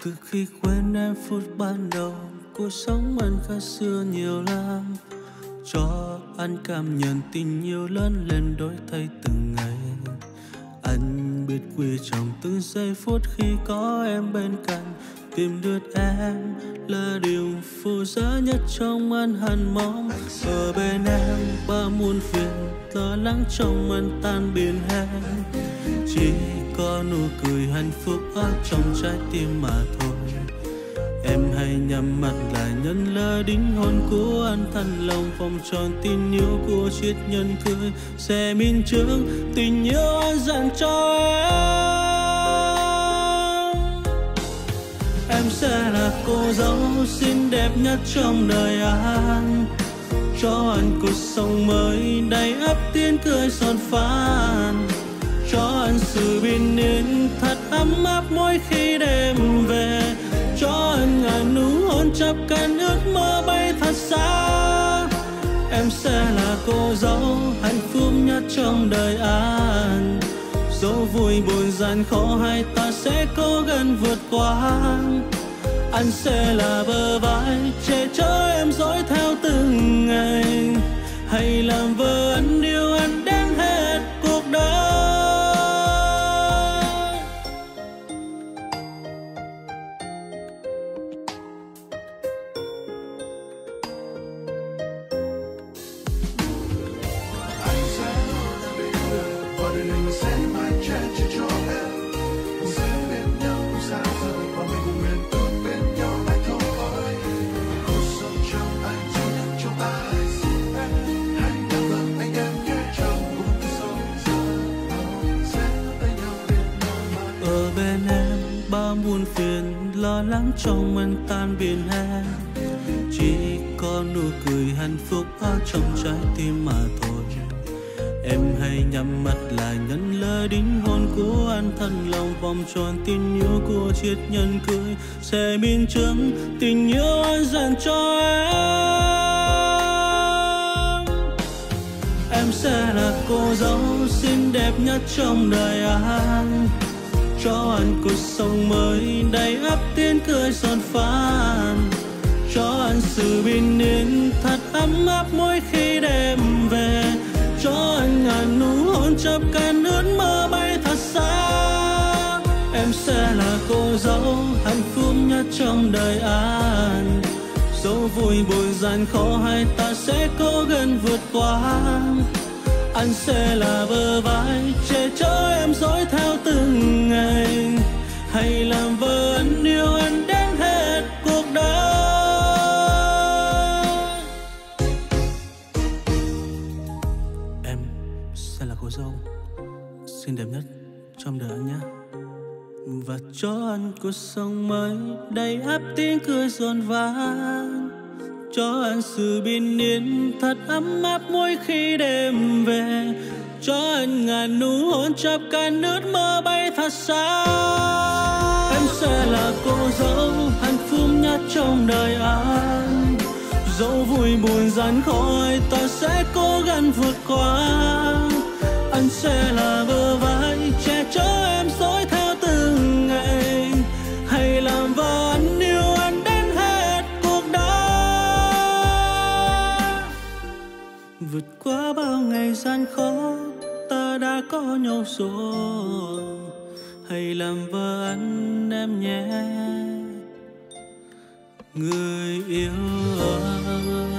Từ khi quên em phút ban đầu, cuộc sống anh khác xưa nhiều lắm. Cho anh cảm nhận tình yêu lớn lên đổi thay từng ngày. Anh biết quý trọng từng giây phút khi có em bên cạnh. Tìm được em là điều phù giá nhất trong anh hằn mong. Ở bên em bao muôn phiền, lo lắng trong anh tan biến hết. Chỉ có nụ cười hạnh phúc ở trong trái tim mà thôi. Em hãy nhắm mắt lại nhân là đính hôn của anh, thành lòng vòng tròn tình yêu của triết nhân cưới sẽ minh chứng tình yêu anh dành cho em. Em sẽ là cô dâu xinh đẹp nhất trong đời anh, cho anh cuộc sống mới đầy ắp tiếng cười son phản, cho anh sự bình yên thật ấm áp mỗi khi đêm về, cho anh ngàn nụ hôn chắp cánh ước mơ bay thật xa. Em sẽ là cô dâu hạnh phúc nhất trong đời anh, dẫu vui buồn gian khó hay ta sẽ cố gắng vượt qua. Anh sẽ là bờ vai che chở em dõi theo từng ngày, hãy làm vợ anh yêu anh đến hết cuộc đời. Muôn phiền lo lắng trong anh tan biến hết, chỉ có nụ cười hạnh phúc ở trong trái tim mà thôi. Em hãy nhắm mắt lại nhận lời đính hôn của anh, thân lòng vòng tròn tình yêu của triết nhân cưới sẽ minh chứng tình yêu anh dành cho em. Em sẽ là cô dâu xinh đẹp nhất trong đời anh, cho anh cuộc sống mới đầy ắp tiếng cười son phản, cho anh sự bình yên thật ấm áp mỗi khi đêm về, cho anh ngàn nụ hôn chắp cánh ước mơ bay thật xa. Em sẽ là cô dâu hạnh phúc nhất trong đời anh, dẫu vui buồn gian khó hay ta sẽ cố gắng vượt qua. Anh sẽ là bờ vai che chở em dõi theo từng ngày, hãy làm vợ anh yêu anh đến hết cuộc đời. Em sẽ là cô dâu xinh đẹp nhất trong đời anh nhé, và cho anh cuộc sống mới đầy ắp tiếng cười giòn vang, cho anh sự bình yên thật ấm áp mỗi khi đêm về, cho anh ngàn nụ hôn chắp cánh ước mơ bay thật xa. Em sẽ là cô dâu hạnh phúc nhất trong đời anh, dẫu vui buồn gian khó ta sẽ cố gắng vượt qua. Anh sẽ là bờ vai che chở em dõi theo từng ngày, hãy làm vợ anh yêu anh đến hết cuộc đời. Vượt qua bao ngày gian khó ta đã có nhau rồi, hãy làm vợ anh em nhé người yêu ơi.